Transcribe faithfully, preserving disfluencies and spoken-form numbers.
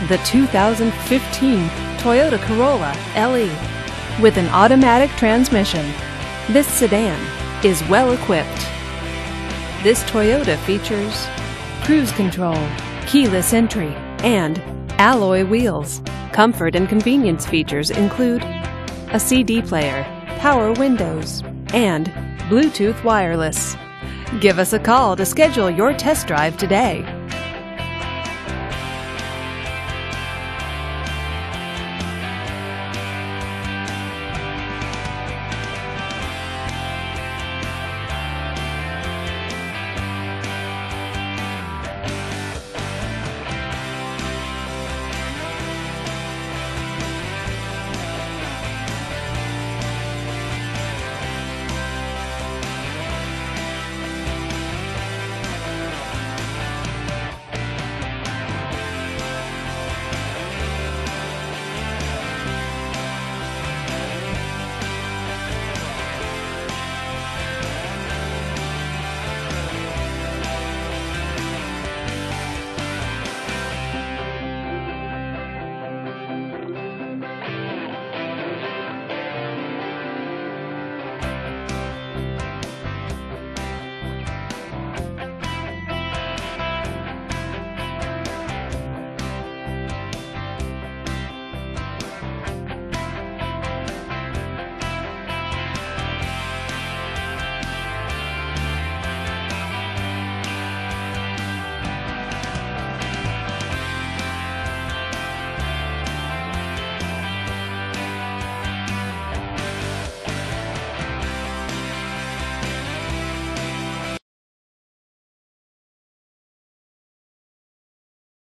the two thousand fifteen Toyota Corolla L E. With an automatic transmission, this sedan is well equipped. This Toyota features cruise control, keyless entry, and alloy wheels. Comfort and convenience features include a C D player, power windows, and Bluetooth wireless. Give us a call to schedule your test drive today.